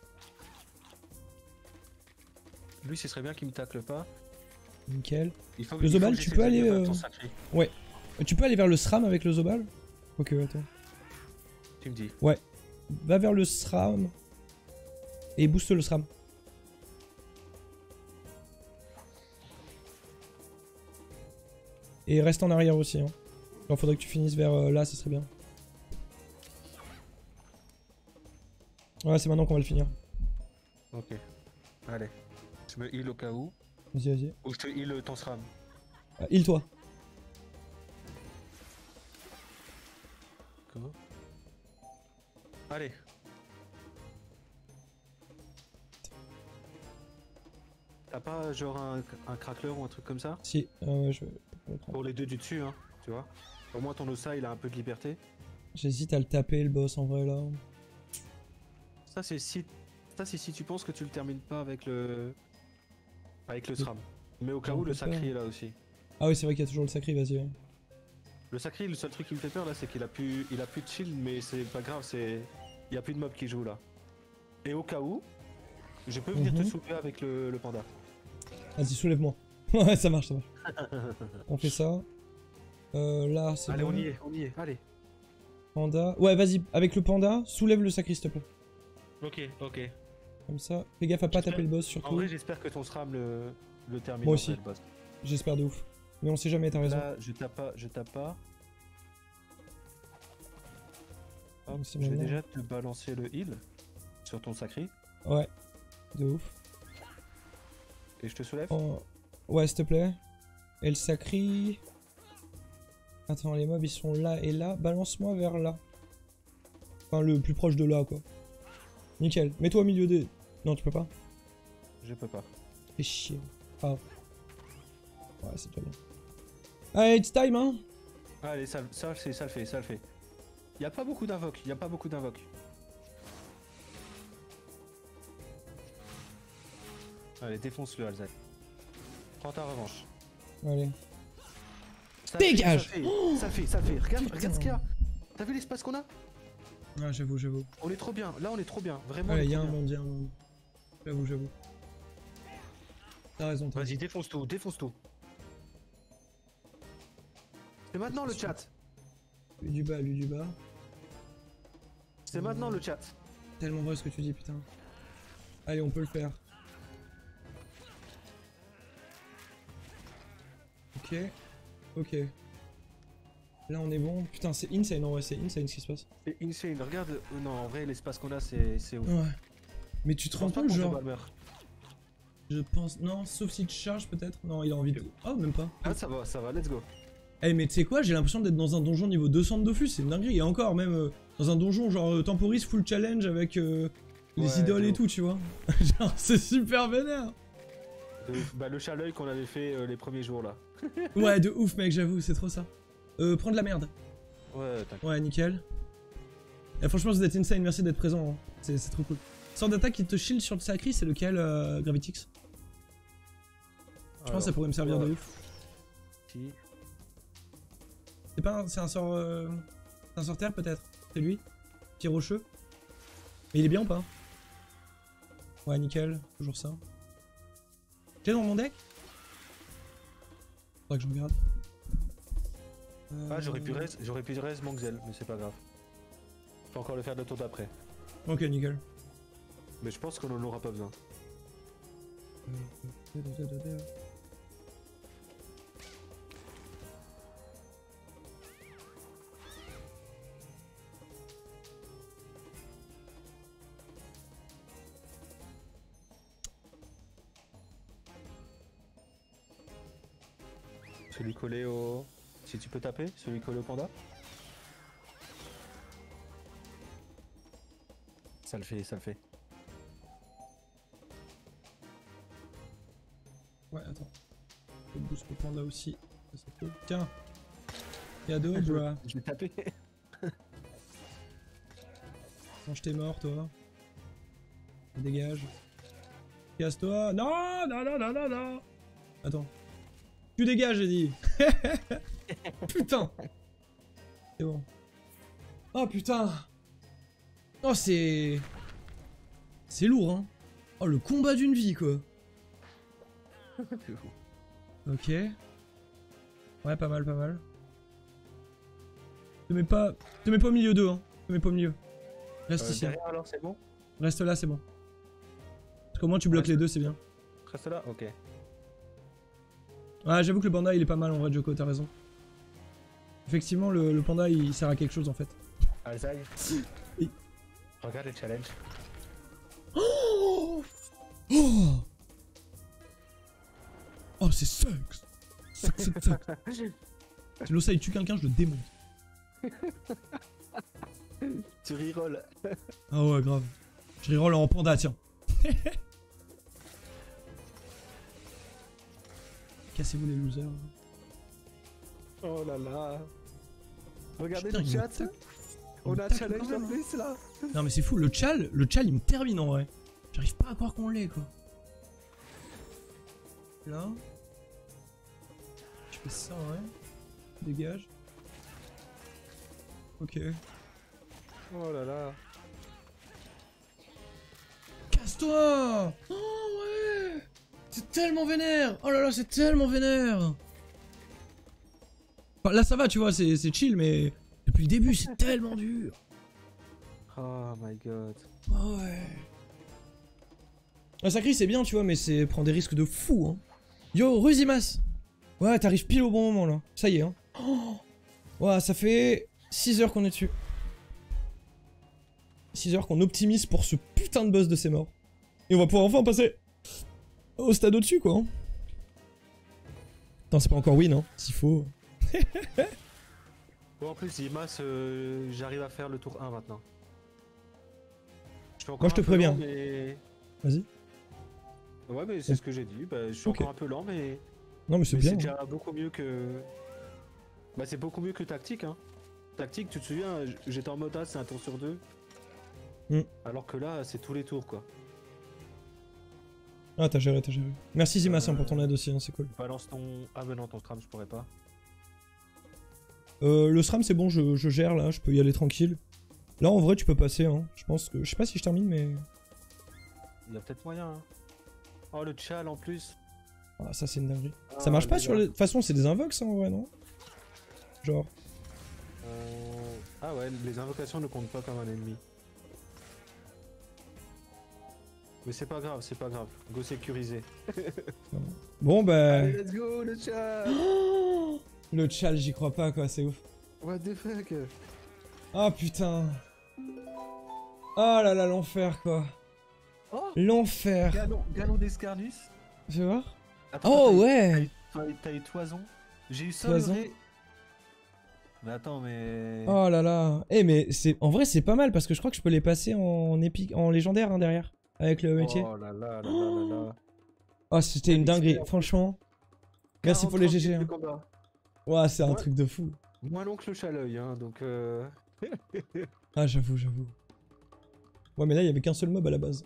Lui, ce serait bien qu'il me tacle pas. Nickel. Il faut, Le il faut Zobal, que tu j'essaie peux de aller, debuff euh, ton sacré. Ouais. Tu peux aller vers le SRAM avec le Zobal? Ok, attends. Tu me dis. Ouais. Va vers le SRAM. Et booste le SRAM. Et reste en arrière aussi. Hein. Alors faudrait que tu finisses vers euh, là, ça serait bien. Ouais, c'est maintenant qu'on va le finir. Ok. Allez. Je me heal au cas où. Vas-y, vas-y. Ou je te heal ton SRAM. Ah, heal-toi. Comment? Allez. T'as pas genre un, un crackler ou un truc comme ça? Si, euh, ouais, je vais... Pour les deux du dessus, hein, tu vois. Au moins ton Ossa il a un peu de liberté. J'hésite à le taper le boss en vrai là. Ça c'est si... Ça c'est si tu penses que tu le termines pas avec le... Avec le SRAM. Mais au cas On où le peut sacré pas. est là aussi. Ah oui, c'est vrai qu'il y a toujours le sacré, vas-y. Ouais. Le sacré, le seul truc qui me fait peur là c'est qu'il a plus... Il a plus de shield mais c'est pas grave, c'est... Il y a plus de mobs qui jouent là. Et au cas où, je peux venir Mhm. te soulever avec le, le panda. Vas-y, soulève-moi. Ouais, ça marche, ça marche. On fait ça. Euh, là, c'est Allez bon. on y est, on y est, allez. Panda. Ouais, vas-y, avec le panda, soulève le sacré, s'il te plaît. Ok, ok. Comme ça. Fais gaffe à pas J'espère- taper le boss, En surtout. vrai j'espère que ton SRAM le, le termine. Moi en aussi. vrai, le boss. J'espère de ouf. Mais on sait jamais, t'as raison. Là je tape pas, je tape pas. Hop, Donc, c'est je vais maintenant. déjà te balancer le heal sur ton sacré Ouais, de ouf. et je te soulève. Oh. Ouais, s'il te plaît. Et le sacré. Attends, les mobs ils sont là et là. Balance-moi vers là. Enfin, le plus proche de là, quoi. Nickel. Mets-toi au milieu des. Non, tu peux pas. Je peux pas. Fais chier. Ah. Ouais, c'est déjà bien. Allez, it's time, hein. Allez, ça, ça, c'est- ça le fait, ça le fait. Y a pas beaucoup d'invoques, y a pas beaucoup d'invoques. Allez, défonce-le, Alzette. Prends ta revanche. Allez. Ça Dégage. fait, ça le fait, ça le fait, ça le fait. Regarde, Putain. regarde ce qu'il y a. T'as vu l'espace qu'on a? Ah, j'avoue, j'avoue. On est trop bien. Là, on est trop bien. Vraiment. Ouais, on est il y a trop un bien. monde, il y a un monde. J'avoue, j'avoue. T'as raison, t'as raison. Vas-y, défonce tout, défonce tout. C'est maintenant le chat. Lui du bas, lui du bas. C'est maintenant le chat. Tellement vrai ce que tu dis, putain. Allez, on peut le faire. Ok. Ok. Là, on est bon. Putain, c'est insane, en vrai, c'est insane ce qui se passe. C'est insane. Regarde. euh, Non, en vrai, l'espace qu'on a, c'est c'est ouf. Ouais. Mais tu te Je rends pense pas compte, qu'on genre. se meurt. Je pense. Non, sauf si tu charges peut-être. Non, il a envie de. Oh, même pas. Ah, ça va, ça va, let's go. Eh, mais tu sais quoi, j'ai l'impression d'être dans un donjon niveau deux cents de Dofus, c'est une dinguerie. Et encore, même euh, dans un donjon genre euh, temporis full challenge avec euh, les Ouais, idoles de et ouf. tout, tu vois. Genre, c'est super vénère. De ouf. Bah, le chat à l'œil qu'on avait fait euh, les premiers jours là. Ouais, de ouf, mec, j'avoue, c'est trop ça. Euh, prends de la merde. Ouais, t'inquiète. Ouais, nickel. Et franchement, vous êtes insane, merci d'être présent. Hein. C'est c'est trop cool. Sort d'attaque qui te shield sur le sacré, c'est lequel, euh, Gravitix? Je pense que ça pourrait me servir de ouf. Si. C'est pas un, c'est un sort... Euh, c'est un sort terre peut-être? C'est lui? Petit rocheux? Mais il est bien ou pas? Ouais, nickel, toujours ça. J'ai dans mon deck? Faudrait que je regarde. Euh... Ah, j'aurais pu raise, j'aurais pu raise mon Xel, mais c'est pas grave. Je peux encore le faire le tour d'après. Ok, nickel. Mais je pense qu'on en aura pas besoin. Celui collé au... Si tu peux taper, celui collé au panda. Ça le fait, ça le fait. Ouais, attends. Je boost le panda aussi. Ça, c'est cool. Tiens. Cadeau, bro. Je vais taper. Quand je t'ai mort, toi. Dégage. Casse-toi. Non, non, non, non, non, non. Attends. Tu dégages, j'ai dit. Putain. C'est bon. Oh putain. Oh, c'est... C'est lourd, hein. Oh, le combat d'une vie, quoi. Ok. Ouais, pas mal, pas mal. Te mets pas... Te mets pas au milieu d'eux, hein. Te mets pas au milieu. Reste Euh, ici. derrière, alors c'est bon? Reste là, c'est bon. Parce qu'au moins tu bloques Reste- les deux, c'est bien. Reste là? Ok. Ouais, j'avoue que le panda il est pas mal en vrai, Joko, t'as raison. Effectivement, le, le panda il sert à quelque chose en fait. Alzai. Oui. Regarde le challenge. Oh, oh, oh c'est sucks. Sucks, sucks, sucks. Si l'ossa il tue quelqu'un, je le démonte. Tu reroll. Ah ouais, grave. Je reroll en panda, tiens. Cassez-vous les losers. Oh là là. Regardez Putain, le il me chat. tacle. On Il a me un tacle challenge quand même, en plus là. Non mais c'est fou, le chal, le chal il me termine en vrai. J'arrive pas à croire qu'on l'ait quoi. Là. Je fais ça ouais. Dégage. Ok. Oh là là. Casse-toi! Oh ouais! C'est tellement vénère! Oh là là, c'est tellement vénère! Enfin, là ça va, tu vois, c'est c'est chill, mais depuis le début, c'est tellement dur! Oh my god. Oh ouais! Un sacré, c'est bien, tu vois, mais c'est prendre des risques de fou, hein! Yo, Ruzimas! Ouais, t'arrives pile au bon moment, là. Ça y est, hein. Oh ouais, ça fait six heures qu'on est dessus. six heures qu'on optimise pour ce putain de boss de ces morts. Et on va pouvoir enfin passer au stade au-dessus, quoi. Hein. Attends, c'est pas encore win, hein, s'il faut. Bon, en plus, Imas, euh, j'arrive à faire le tour un maintenant. Je fais encore Moi, je te un peu préviens. lent, mais... Vas-y. Ouais, mais c'est ce que j'ai dit. Bah, je suis Ok. encore un peu lent, mais, Non, mais c'est mais bien. c'est déjà beaucoup mieux que. Bah, c'est beaucoup mieux que tactique. Hein. Tactique, tu te souviens, j- j'étais en mode A, c'est un tour sur deux. Hmm. Alors que là, c'est tous les tours, quoi. Ah, t'as géré, t'as géré. Merci Zimas hein, pour ton Euh. aide aussi, hein, c'est cool. Balance ton. Ah, bah non, ton tram, je pourrais pas. Euh, le SRAM, c'est bon, je, je gère là, je peux y aller tranquille. Là, en vrai, tu peux passer, hein. Je pense que. Je sais pas si je termine, mais. Il y a peut-être moyen. Hein. Oh, le chal en plus. Ah, ça, c'est une dinguerie. Ah, ça marche pas déjà. sur les. De toute façon, c'est des invoques, ça, en vrai, non? Genre. Euh, Ah ouais, les invocations ne comptent pas comme un ennemi. Mais c'est pas grave, c'est pas grave. Go sécuriser. Bon, bah. Allez, let's go, le chat. Oh le chal, j'y crois pas, quoi, c'est ouf. What the fuck. Ah, putain. Oh là là, l'enfer, quoi. Oh, L'enfer. galon, galon d'escarnus. Tu vois? Attends, Oh, t'as eu- ouais. T'as eu, t'as eu toison. J'ai eu Toison. Soloré. Mais attends, mais. Oh là là. Eh, mais c'est en vrai, c'est pas mal parce que je crois que je peux les passer en épique, en légendaire hein, derrière. Avec le métier. Oh là là là là là là. Oh, c'était une dinguerie, Expert. franchement. Merci pour les quarante G G. minutes Hein. de combat. Ouais, c'est un Ouais. truc de fou. Moins long que le chaleuil, hein, donc. Euh... Ah, j'avoue, j'avoue. Ouais, mais là, il y avait qu'un seul mob à la base.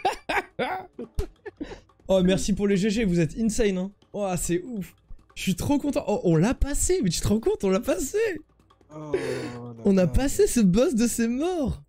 Oh, merci pour les G G, vous êtes insane, hein. Oh, c'est ouf. Je suis trop content. Oh, on l'a passé, mais tu te rends compte, on l'a passé. Oh, là On a là. passé ce boss de ces morts.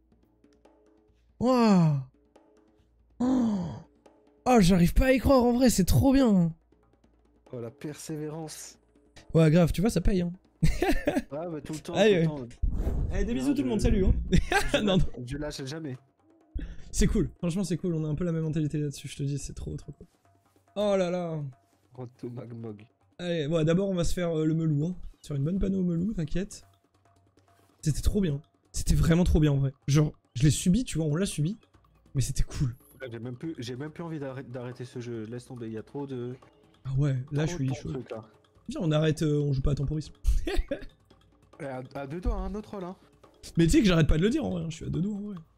Waouh. Oh, oh j'arrive pas à y croire en vrai, c'est trop bien. Oh, la persévérance. Ouais, grave, tu vois, ça paye. Hein. Ah, bah tout le temps. Allez, tout le temps. Allez, des bisous Non, tout le monde, je- salut. Hein. Je non, non. lâche- Je lâche jamais. C'est cool, franchement, c'est cool. On a un peu la même mentalité là-dessus, je te dis, c'est trop, trop cool. Oh là là. Roto Magmog. Allez, bon, d'abord, on va se faire euh, le melou. Hein. Sur une bonne panneau au melou, t'inquiète. C'était trop bien. C'était vraiment trop bien en vrai. Genre, je l'ai subi, tu vois, on l'a subi. Mais c'était cool. J'ai même plus, j'ai même plus envie d'arrêter d'arrêter ce jeu. Laisse tomber, il y a trop de. Ah ouais, là, je trop suis de chaud. trucs, là. Viens, on arrête, euh, on joue pas à temporisme. Eh, À, à deux doigts, hein, notre rôle, hein. Mais tu sais que j'arrête pas de le dire en vrai, hein, je suis à deux doigts en vrai.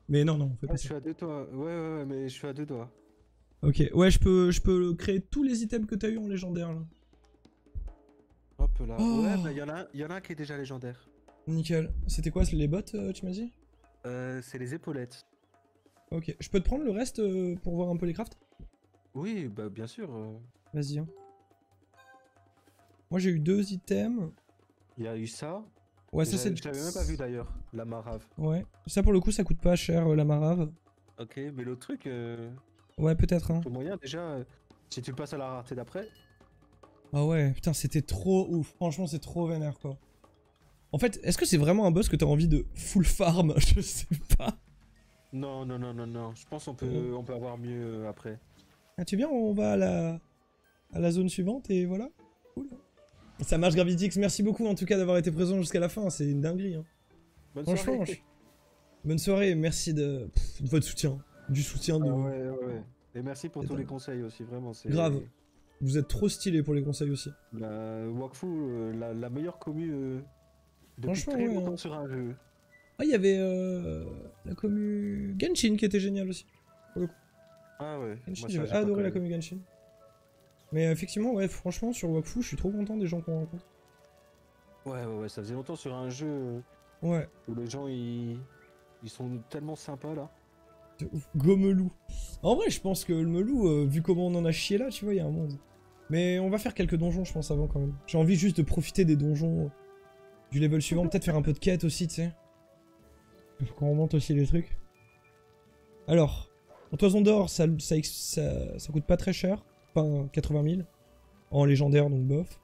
Mais non, non, on fait Ah, pas je ça. suis à deux doigts. Ouais, ouais, ouais, mais je suis à deux doigts. Ok, ouais, je peux, je peux créer tous les items que t'as eu en légendaire là. Hop là. Oh. Ouais, bah, il y, en a un- y en a un qui est déjà légendaire. Nickel. C'était quoi, les bottes, euh, tu m'as dit? Euh, c'est les épaulettes. Ok, je peux te prendre le reste euh, pour voir un peu les crafts? Oui, bah bien sûr. euh, Vas-y. Hein. Moi j'ai eu deux items. Il y a eu ça. Ouais, ça J'a- c'est... Je l'avais même pas vu d'ailleurs, la marave. Ouais. Ça pour le coup ça coûte pas cher euh, la marave. Ok, mais l'autre truc, euh, Ouais, peut-être hein. le moyen déjà, euh, si tu le passes à la rareté d'après. Ah ouais, putain, c'était trop ouf. Franchement, c'est trop vénère, quoi. En fait, est-ce que c'est vraiment un boss que t'as envie de full farm? Je sais pas. Non, non, non, non, non. Je pense qu'on peut, Ouais. on peut avoir mieux euh, après. Ah, tu viens, on va à la... à la zone suivante et voilà. Cool. Ça marche, Gravitix. Merci beaucoup, en tout cas, d'avoir été présent jusqu'à la fin. C'est une dinguerie, hein. Bonne Franchement, soirée. je- bonne soirée. Merci de... Pff, de votre soutien. Du soutien de... Ah ouais, ouais, ouais. Et merci pour C'est tous les dingue. conseils aussi, vraiment. C'est Grave. Vous êtes trop stylé pour les conseils aussi. La Wakfu, euh, la, la meilleure commu euh, depuis Franchement, très ouais, longtemps hein. sur un jeu. Ah, il y avait euh, la commu Genshin qui était géniale aussi. Ah ouais. Genshin, moi, ça, j'avais j'ai pas adoré la connu. commu Genshin. Mais euh, effectivement, ouais, franchement, sur Wakfu, je suis trop content des gens qu'on rencontre. Ouais, ouais, ouais. Ça faisait longtemps sur un jeu euh, Ouais, où les gens ils, ils sont tellement sympas là. de ouf. Gomelou. En vrai, je pense que le Melou, euh, vu comment on en a chié là, tu vois, il y a un monde. Mais on va faire quelques donjons, je pense, avant quand même. J'ai envie juste de profiter des donjons euh, du level suivant. Peut-être faire un peu de quête aussi, tu sais. Faut qu'on remonte aussi les trucs. Alors, en toison d'or, ça, ça, ça, ça coûte pas très cher. Enfin, quatre-vingt mille. En légendaire, donc bof.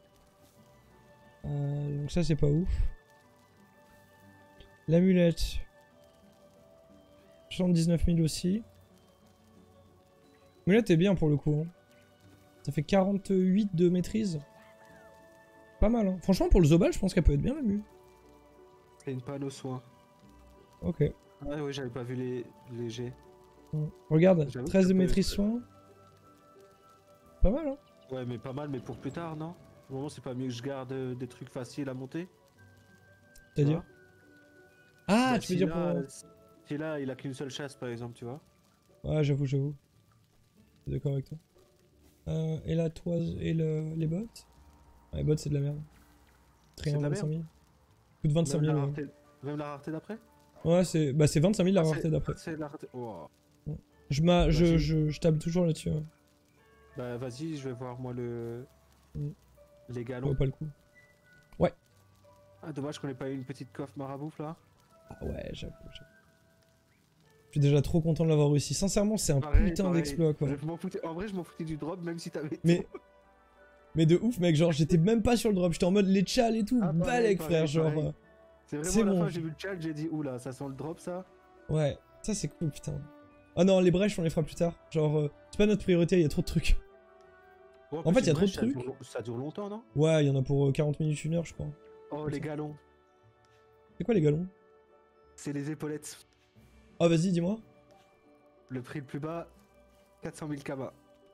Euh, donc ça, c'est pas ouf. L'amulette. soixante-dix-neuf mille aussi. L'amulette est bien pour le coup. Hein. Ça fait quarante-huit de maîtrise. Pas mal, hein. Franchement, pour le Zobal, je pense qu'elle peut être bien la mue. C'est une panne aux soins. Ok. Ah ouais, j'avais pas vu les, les G. Mm. Regarde, J'avoue que treize ça de peut maîtrise être- soin. Pas mal, hein. Ouais, mais pas mal, mais pour plus tard, non? Au moment, c'est pas mieux que je garde euh, des trucs faciles à monter? Tu C'est-à-dire vois? Ah, Bah, tu veux si dire là, pour... euh, Si là, il a qu'une seule chasse, par exemple, tu vois? Ouais, j'avoue, j'avoue. Je suis d'accord avec toi. Euh, et la toise... Et le... les bottes ouais, les bottes, c'est de la merde. C'est de Triangle la vingt-cinq merde. mille. Coûte vingt-cinq Même mille. la ouais. rareté, même la rareté d'après? Ouais, c'est bah, c'est vingt-cinq mille la Ah, rareté c'est- d'après. C'est la rareté. Oh. Je, m'a- je, Imagine. je, je table toujours là-dessus. Hein. Bah, vas-y, je vais voir, moi, le. Mm. Les Ça galons. vaut pas le coup. Ah, dommage qu'on ait pas eu une petite coffre marabouffe là. Ah ouais, j'avoue, j'avoue. Je suis déjà trop content de l'avoir réussi. Sincèrement, c'est un Pareil, putain pareil. d'exploit, quoi. Je m'en foutais- En vrai, je m'en foutais du drop, même si t'avais. Mais... Mais de ouf, mec. Genre, j'étais même pas sur le drop. J'étais en mode les chals et tout. Ah, pareil, Balèque, pareil, frère. Genre... pareil. euh, C'est vraiment c'est à la bon. fin, j'ai vu le chat, j'ai dit, oula, ça sent le drop ça. Ouais, ça c'est cool, putain. Ah non, les brèches, on les fera plus tard. Genre, euh, c'est pas notre priorité, il y a trop de trucs. Ouais, En fait, il y a c'est trop de vrai, ça trucs. dure- Ça dure longtemps, non? Ouais, il y en a pour euh, quarante minutes, une heure, je crois. Oh, les galons. C'est quoi les galons? C'est les épaulettes. Ah, vas-y, dis-moi. Le prix le plus bas, quatre cent mille kamas.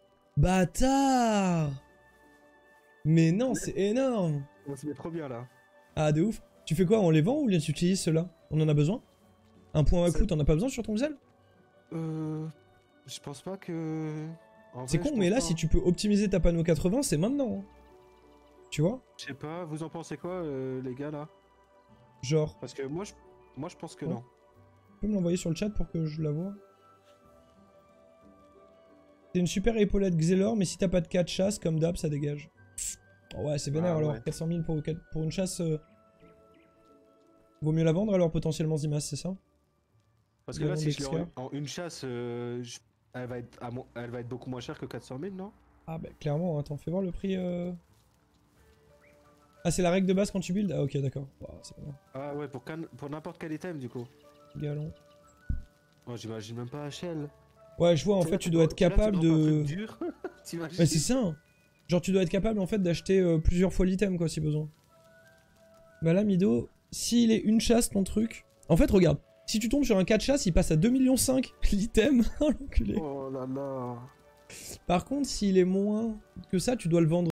Bâtard! Mais non, c'est énorme! On se met trop bien là. Ah, de ouf. Tu fais quoi? On les vend ou bien tu utilises ceux-là? On en a besoin? Un point à Ça- coup, t'en as pas besoin sur ton zèle? Euh. Je pense pas que. En C'est vrai, con, je mais pense là, pas, si hein. tu peux optimiser ta panneau quatre-vingts, c'est maintenant. hein. Tu vois? Je sais pas, vous en pensez quoi, euh, les gars là? Genre, Parce que moi, je, moi, je pense que Ouais. non. tu peux me l'envoyer sur le chat pour que je la vois? C'est une super épaulette Xelor, mais si t'as pas de quatre chasses, comme d'hab, ça dégage. Oh ouais, c'est vénère Ah alors. ouais. quatre cent mille pour, pour une chasse. euh, Vaut mieux la vendre alors potentiellement Zimas, c'est ça? Parce que là, Galon si je l'ai en, d'Excalibur. en une chasse, euh, je- elle, va être à mo- elle va être beaucoup moins chère que quatre cent mille, non? Ah bah clairement, attends, fais voir le prix. euh... Ah, c'est la règle de base quand tu builds? Ah, ok, d'accord. Wow, c'est pas mal. Ah ouais, pour, can- pour n'importe quel item du coup. Galon. Moi, j'imagine même pas H L. Ouais, je vois, en fait, tu dois être capable de. Dur. T'imagines? Ouais, c'est ça. hein. Genre, tu dois être capable en fait d'acheter euh, plusieurs fois l'item, quoi, si besoin. Bah là, Mido, s'il est une chasse, ton truc. En fait, regarde, si tu tombes sur un quatre chasses, il passe à deux virgule cinq millions l'item. Oh l'enculé. Oh là là. Par contre, s'il est moins que ça, tu dois le vendre.